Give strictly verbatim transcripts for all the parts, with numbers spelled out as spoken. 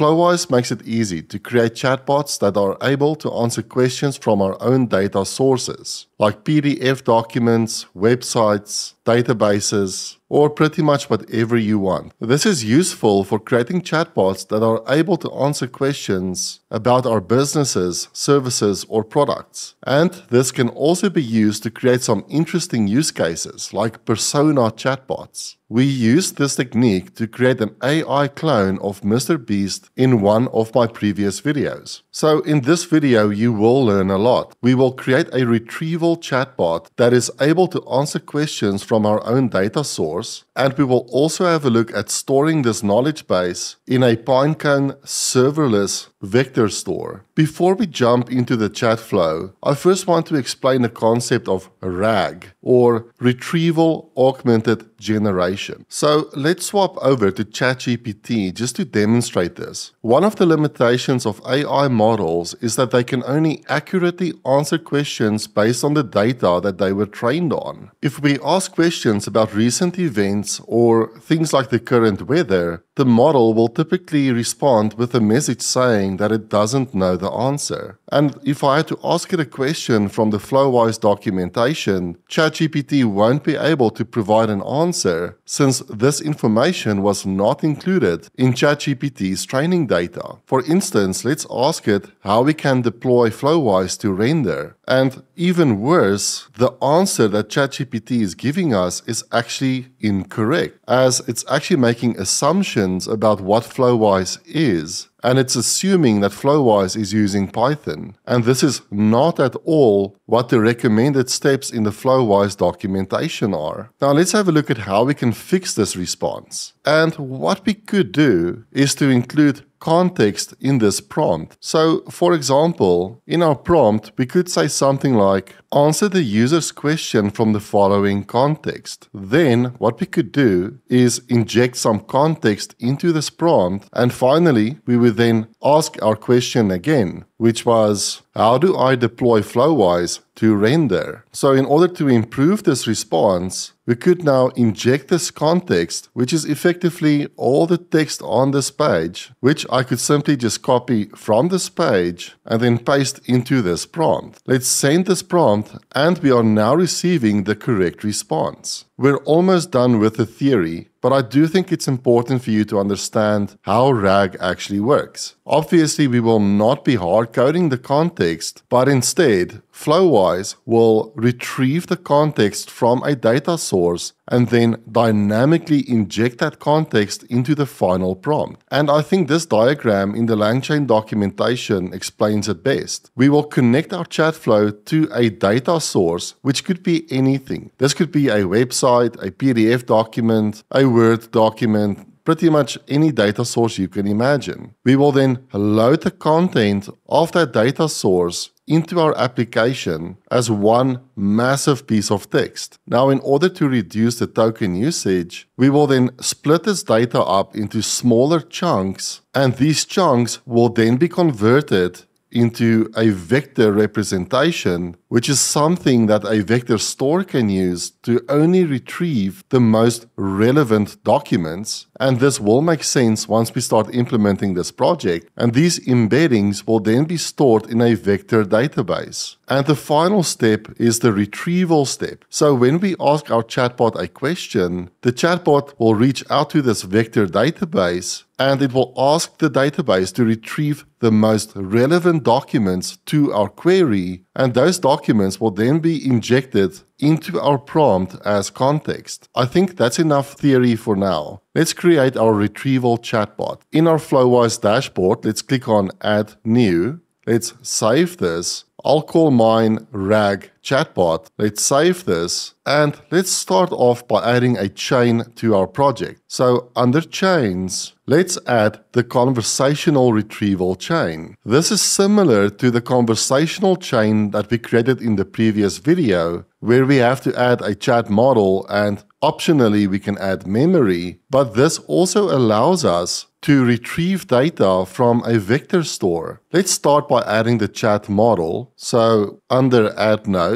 Flowise makes it easy to create chatbots that are able to answer questions from our own data sources, like P D F documents, websites, databases, or pretty much whatever you want. This is useful for creating chatbots that are able to answer questions about our businesses, services, or products. And this can also be used to create some interesting use cases, like persona chatbots. We used this technique to create an A I clone of Mister Beast in one of my previous videos. So in this video, you will learn a lot. We will create a retrieval chatbot that is able to answer questions from our own data source, and we will also have a look at storing this knowledge base in a Pinecone Serverless vector store. Before we jump into the chat flow, I first want to explain the concept of RAG, or Retrieval Augmented Generation. So let's swap over to ChatGPT just to demonstrate this. One of the limitations of A I models is that they can only accurately answer questions based on the data that they were trained on. If we ask questions about recent events or things like the current weather, the model will typically respond with a message saying that it doesn't know the answer. And if I had to ask it a question from the Flowise documentation, ChatGPT won't be able to provide an answer since this information was not included in ChatGPT's training data. For instance, let's ask it how we can deploy Flowise to render. And even worse, the answer that ChatGPT is giving us is actually incorrect, as it's actually making assumptions about what Flowise is, and it's assuming that Flowise is using Python. And this is not at all what the recommended steps in the Flowise documentation are. Now let's have a look at how we can fix this response. And what we could do is to include context in this prompt. So, for example, in our prompt, we could say something like, answer the user's question from the following context. Then, what we could do is inject some context into this prompt, and finally, we would then ask our question again, which was, how do I deploy Flowise to render? So in order to improve this response, we could now inject this context, which is effectively all the text on this page, which I could simply just copy from this page and then paste into this prompt. Let's send this prompt, and we are now receiving the correct response. We're almost done with the theory, but I do think it's important for you to understand how RAG actually works. Obviously, we will not be hard coding the context, but instead, Flowise will retrieve the context from a data source and then dynamically inject that context into the final prompt. And I think this diagram in the langchain documentation explains it best. We will connect our chat flow to a data source, which could be anything. This could be a website, a P D F document, a Word document, pretty much any data source you can imagine. We will then load the content of that data source into our application as one massive piece of text. Now, in order to reduce the token usage, we will then split this data up into smaller chunks, and these chunks will then be converted into a vector representation, which is something that a vector store can use to only retrieve the most relevant documents. And this will make sense once we start implementing this project. And these embeddings will then be stored in a vector database. And the final step is the retrieval step. So when we ask our chatbot a question, the chatbot will reach out to this vector database, and it will ask the database to retrieve the most relevant documents to our query, and those documents will then be injected into our prompt as context. I think that's enough theory for now. Let's create our retrieval chatbot. In our Flowise dashboard, let's click on Add New. Let's save this. I'll call mine RAG chatbot. Let's save this, and let's start off by adding a chain to our project. So under chains, let's add the conversational retrieval chain. This is similar to the conversational chain that we created in the previous video, where we have to add a chat model and optionally we can add memory, but this also allows us to retrieve data from a vector store. Let's start by adding the chat model. So under Add Nodes,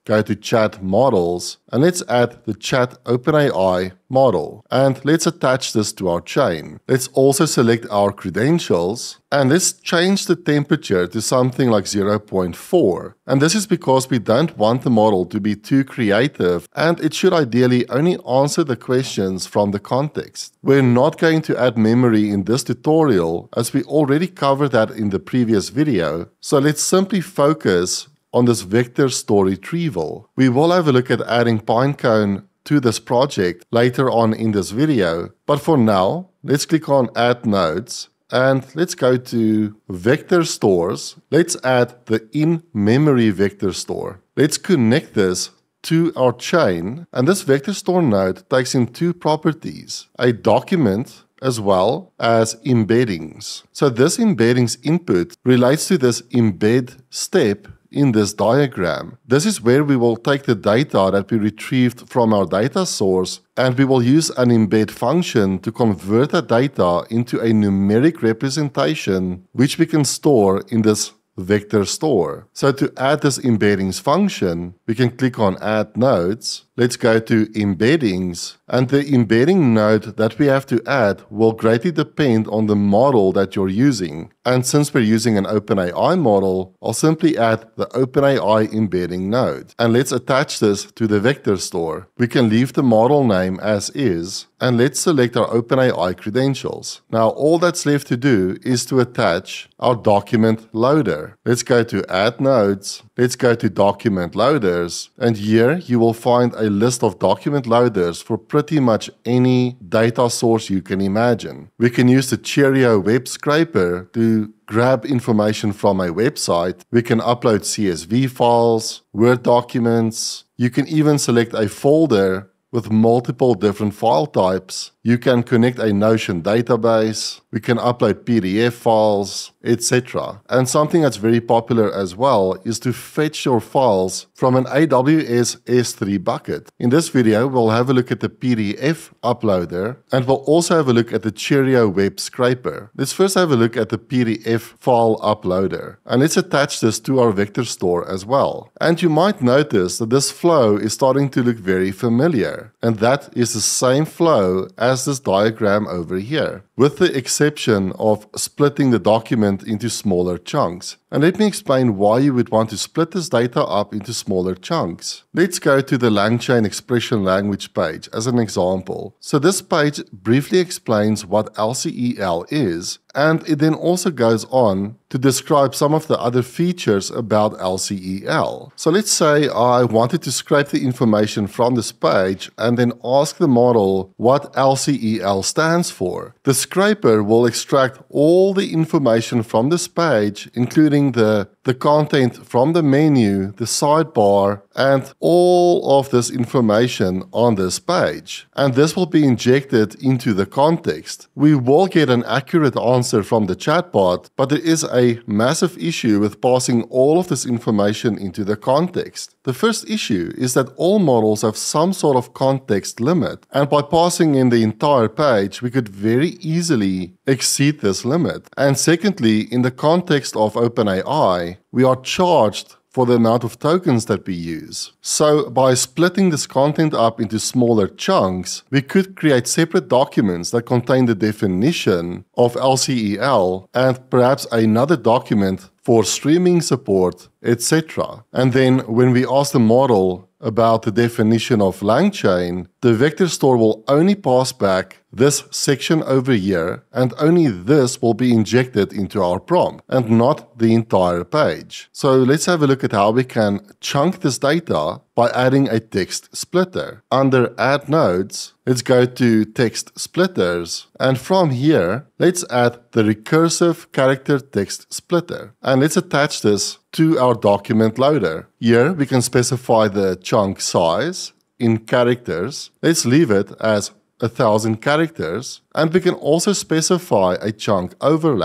go to Chat Models, and let's add the Chat OpenAI model. And let's attach this to our chain. Let's also select our credentials, and let's change the temperature to something like zero point four. And this is because we don't want the model to be too creative, and it should ideally only answer the questions from the context. We're not going to add memory in this tutorial, as we already covered that in the previous video. So let's simply focus on this vector store retrieval. We will have a look at adding Pinecone to this project later on in this video, but for now, let's click on Add Nodes, and let's go to Vector Stores. Let's add the in-memory vector store. Let's connect this to our chain, and this vector store node takes in two properties, a document as well as embeddings. So this embeddings input relates to this embed step in this diagram. This is where we will take the data that we retrieved from our data source, and we will use an embed function to convert that data into a numeric representation which we can store in this vector store. So to add this embeddings function, we can click on Add Nodes. Let's go to Embeddings, and the embedding node that we have to add will greatly depend on the model that you're using. And since we're using an OpenAI model, I'll simply add the OpenAI embedding node. And let's attach this to the vector store. We can leave the model name as is, and let's select our OpenAI credentials. Now all that's left to do is to attach our document loader. Let's go to Add Nodes. Let's go to Document Loaders, and here you will find a list of document loaders for pretty much any data source you can imagine. We can use the Cheerio Web Scraper to grab information from a website. We can upload C S V files, Word documents. You can even select a folder with multiple different file types. You can connect a Notion database. We can upload P D F files, et cetera. And something that's very popular as well is to fetch your files from an A W S S three bucket. In this video, we'll have a look at the P D F uploader, and we'll also have a look at the Cheerio Web Scraper. Let's first have a look at the P D F file uploader, and let's attach this to our vector store as well. And you might notice that this flow is starting to look very familiar, and that is the same flow as this diagram over here, with the exception of splitting the document into smaller chunks. And let me explain why you would want to split this data up into smaller chunks. Let's go to the langchain expression language page as an example. So this page briefly explains what L C E L is, and it then also goes on to describe some of the other features about L C E L. So let's say I wanted to scrape the information from this page and then ask the model what L C E L stands for. The scraper will extract all the information from this page, including the, the content from the menu, the sidebar, and all of this information on this page. And this will be injected into the context. We will get an accurate answer from the chatbot, but there is a massive issue with passing all of this information into the context. The first issue is that all models have some sort of context limit, and by passing in the entire page, we could very easily exceed this limit. And secondly, in the context of OpenAI, we are charged for the amount of tokens that we use. So by splitting this content up into smaller chunks, we could create separate documents that contain the definition of L C E L and perhaps another document for streaming support, et cetera. And then when we ask the model about the definition of langchain, the vector store will only pass back this section over here, and only this will be injected into our prompt, and not the entire page. So let's have a look at how we can chunk this data by adding a text splitter. Under Add Nodes, let's go to Text Splitters, and from here, let's add the recursive character text splitter. And let's attach this to our document loader. Here, we can specify the chunk size in characters. Let's leave it as a thousand characters, and we can also specify a chunk overlap.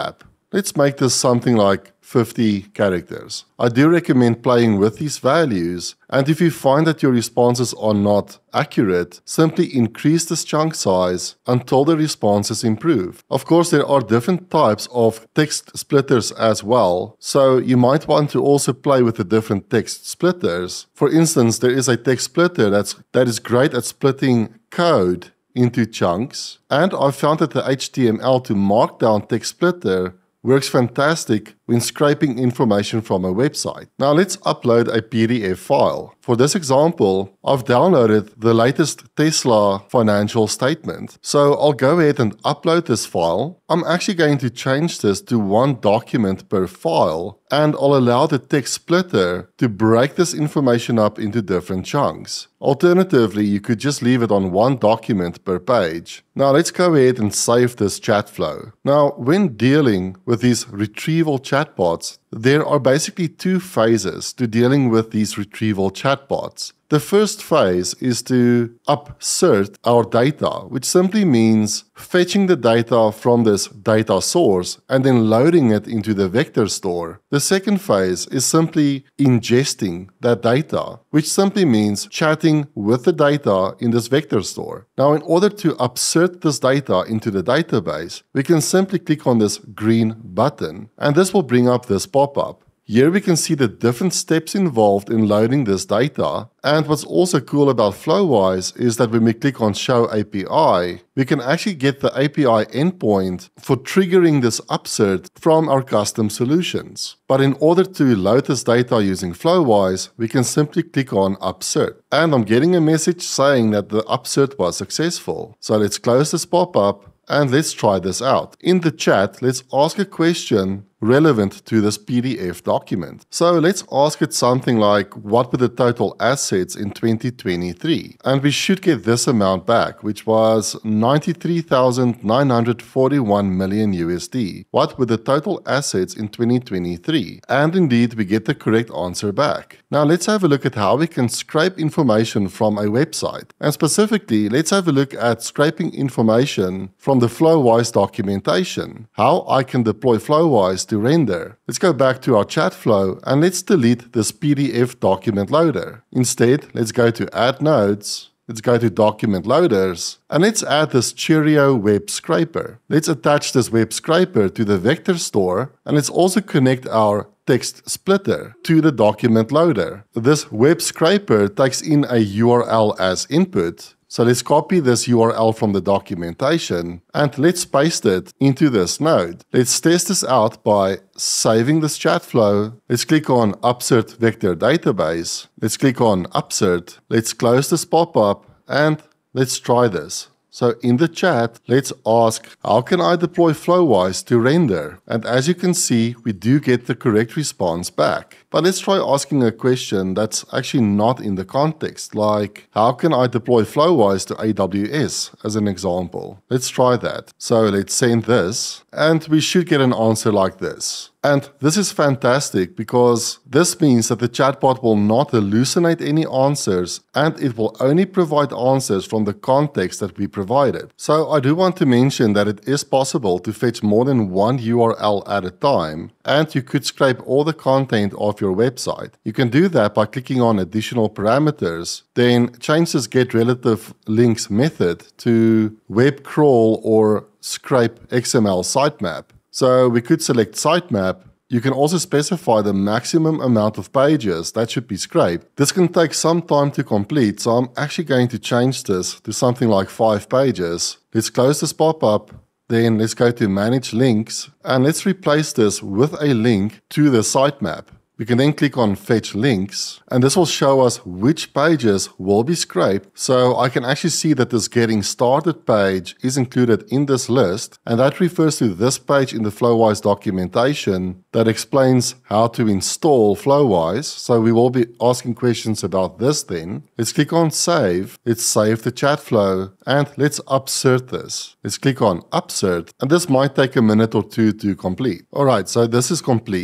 Let's make this something like fifty characters. I do recommend playing with these values, and if you find that your responses are not accurate, simply increase this chunk size until the responses improve. Of course, there are different types of text splitters as well, so you might want to also play with the different text splitters. For instance, there is a text splitter that's, that is great at splitting code into chunks, and I found that the H T M L to Markdown text splitter works fantastic when scraping information from a website. Now let's upload a P D F file. For this example, I've downloaded the latest Tesla financial statement. So I'll go ahead and upload this file. I'm actually going to change this to one document per file, and I'll allow the text splitter to break this information up into different chunks. Alternatively, you could just leave it on one document per page. Now let's go ahead and save this chat flow. Now, when dealing with these retrieval chatbots, there are basically two phases to dealing with these retrieval chatbots. The first phase is to upsert our data, which simply means fetching the data from this data source and then loading it into the vector store. The second phase is simply ingesting that data, which simply means chatting with the data in this vector store. Now, in order to upsert this data into the database, we can simply click on this green button, and this will bring up this pop-up. Here we can see the different steps involved in loading this data, and what's also cool about Flowise is that when we click on Show A P I, we can actually get the A P I endpoint for triggering this upsert from our custom solutions. But in order to load this data using Flowise, we can simply click on Upsert. And I'm getting a message saying that the upsert was successful. So let's close this pop-up and let's try this out. In the chat, let's ask a question relevant to this P D F document. So let's ask it something like, what were the total assets in twenty twenty-three? And we should get this amount back, which was ninety-three thousand nine hundred forty-one million U S D. What were the total assets in twenty twenty-three? And indeed, we get the correct answer back. Now let's have a look at how we can scrape information from a website. And specifically, let's have a look at scraping information from the Flowise documentation. How I can deploy Flowise to render. Let's go back to our chat flow and let's delete this P D F document loader. Instead, let's go to Add Nodes, let's go to Document Loaders, and let's add this Cheerio Web Scraper. Let's attach this web scraper to the vector store, and let's also connect our text splitter to the document loader. This web scraper takes in a U R L as input. So let's copy this U R L from the documentation and let's paste it into this node. Let's test this out by saving this chat flow. Let's click on Upsert Vector Database. Let's click on Upsert. Let's close this pop-up and let's try this. So in the chat, let's ask, how can I deploy Flowise to render? And as you can see, we do get the correct response back. But let's try asking a question that's actually not in the context, like, how can I deploy Flowise to A W S, as an example? Let's try that. So let's send this, and we should get an answer like this. And this is fantastic because this means that the chatbot will not hallucinate any answers and it will only provide answers from the context that we provided. So I do want to mention that it is possible to fetch more than one U R L at a time, and you could scrape all the content of your website. You can do that by clicking on additional parameters, then change this get relative links method to web crawl or scrape X M L sitemap. So we could select sitemap. You can also specify the maximum amount of pages that should be scraped. This can take some time to complete, so I'm actually going to change this to something like five pages. Let's close this pop-up. Then let's go to Manage Links, and let's replace this with a link to the sitemap. We can then click on Fetch Links, and this will show us which pages will be scraped. So I can actually see that this Getting Started page is included in this list, and that refers to this page in the Flowise documentation that explains how to install Flowise. So we will be asking questions about this then. Let's click on Save. Let's save the chat flow, and let's upsert this. Let's click on Upsert, and this might take a minute or two to complete. Alright, so this is complete.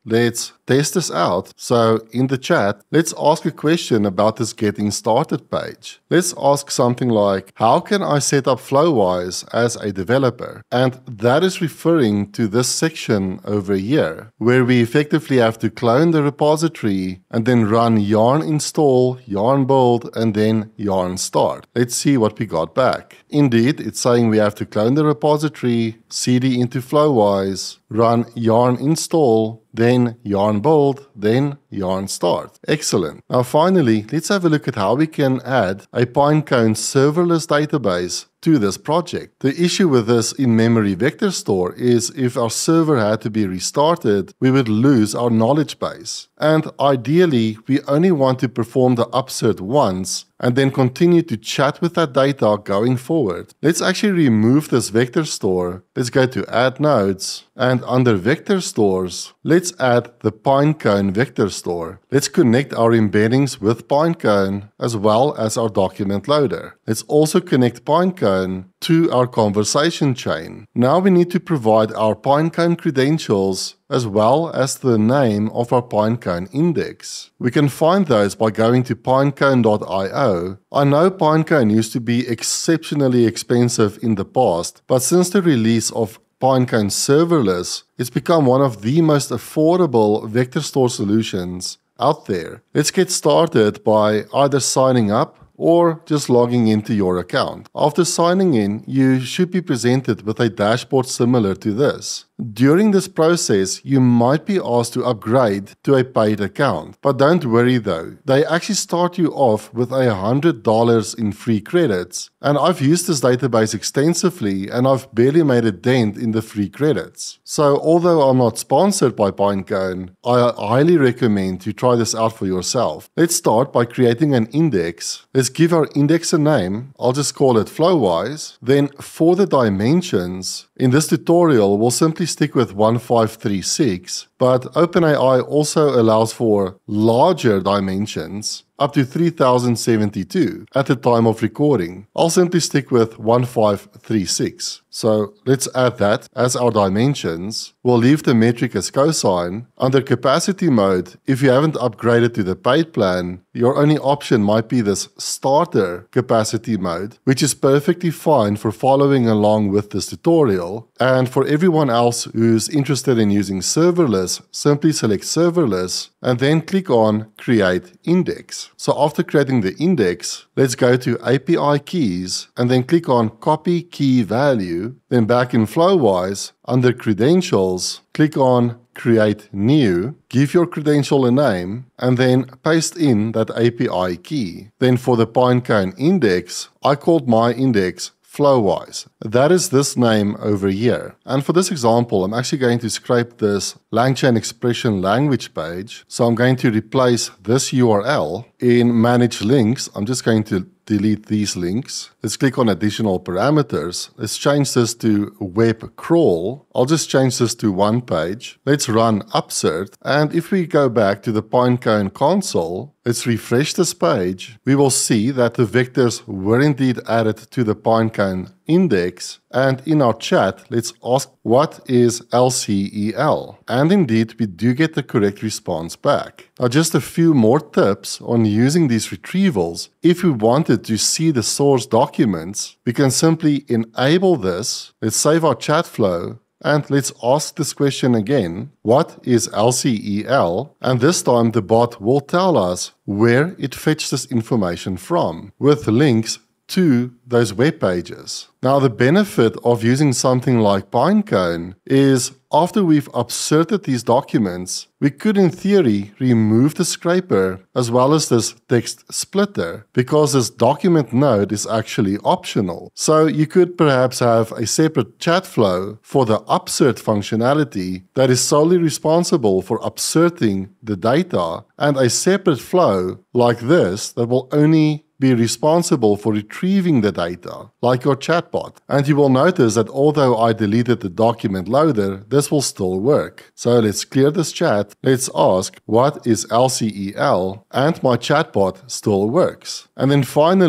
let's test this out. So in the chat, let's ask a question about this getting started page. Let's ask something like, how can I set up Flowise as a developer? And that is referring to this section over here, where we effectively have to clone the repository and then run yarn install, yarn build, and then yarn start. Let's see what we got back. Indeed, it's saying we have to clone the repository, cd into Flowise, run yarn install, then yarn build, then yarn start. Excellent. Now finally, let's have a look at how we can add a Pinecone serverless database to this project. The issue with this in-memory vector store is if our server had to be restarted, we would lose our knowledge base. And ideally, we only want to perform the upsert once and then continue to chat with that data going forward. Let's actually remove this vector store. Let's go to Add Nodes, and under Vector Stores, let's add the Pinecone vector store. Let's connect our embeddings with Pinecone as well as our document loader. Let's also connect Pinecone to our conversation chain. Now we need to provide our Pinecone credentials as well as the name of our Pinecone index. We can find those by going to pinecone dot i o. I know Pinecone used to be exceptionally expensive in the past, but since the release of Pinecone Serverless, it's become one of the most affordable vector store solutions out there. Let's get started by either signing up or just logging into your account. After signing in, you should be presented with a dashboard similar to this. During this process, you might be asked to upgrade to a paid account. But don't worry though, they actually start you off with a one hundred dollars in free credits. And I've used this database extensively and I've barely made a dent in the free credits. So although I'm not sponsored by Pinecone, I highly recommend you try this out for yourself. Let's start by creating an index. Let's give our index a name. I'll just call it Flowise. Then for the dimensions, in this tutorial, we'll simply stick with one five three six, but OpenAI also allows for larger dimensions, up to three thousand seventy-two at the time of recording. I'll simply stick with one five three six. So let's add that as our dimensions. We'll leave the metric as cosine. Under capacity mode, if you haven't upgraded to the paid plan, your only option might be this starter capacity mode, which is perfectly fine for following along with this tutorial. And for everyone else who's interested in using serverless, simply select serverless and then click on create index. So after creating the index, let's go to A P I keys and then click on copy key value. Then back in Flowise, under credentials, click on create new, give your credential a name, and then paste in that A P I key. Then for the Pinecone index, I called my index Flowise. That is this name over here. And for this example, I'm actually going to scrape this langchain expression language page. So I'm going to replace this U R L in manage links. I'm just going to delete these links. Let's click on additional parameters. Let's change this to web crawl. I'll just change this to one page. Let's run upsert. And if we go back to the Pinecone console, let's refresh this page. We will see that the vectors were indeed added to the Pinecone index. And in our chat, let's ask what is L C E L? And indeed, we do get the correct response back. Now, just a few more tips on using these retrievals. If we wanted to see the source documents, we can simply enable this. Let's save our chat flow. And let's ask this question again. What is L C E L? And this time the bot will tell us where it fetched this information from, with links to those web pages. Now, the benefit of using something like Pinecone is after we've upserted these documents, we could in theory remove the scraper as well as this text splitter, because this document node is actually optional. So you could perhaps have a separate chat flow for the upsert functionality that is solely responsible for upserting the data, and a separate flow like this that will only be responsible for retrieving the data, like your chatbot. And you will notice that although I deleted the document loader, this will still work. So let's clear this chat. Let's ask, what is L C E L? And my chatbot still works. And then finally,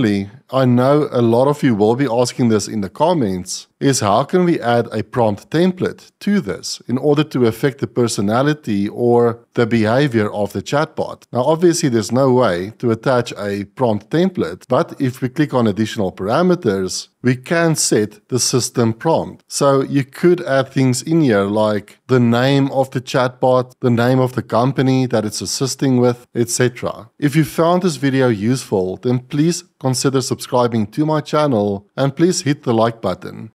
I know a lot of you will be asking this in the comments, is how can we add a prompt template to this in order to affect the personality or the behavior of the chatbot? Now, obviously, there's no way to attach a prompt template, but if we click on additional parameters, we can set the system prompt. So you could add things in here like the name of the chatbot, the name of the company that it's assisting with, et cetera. If you found this video useful, then please consider subscribing to my channel and please hit the like button.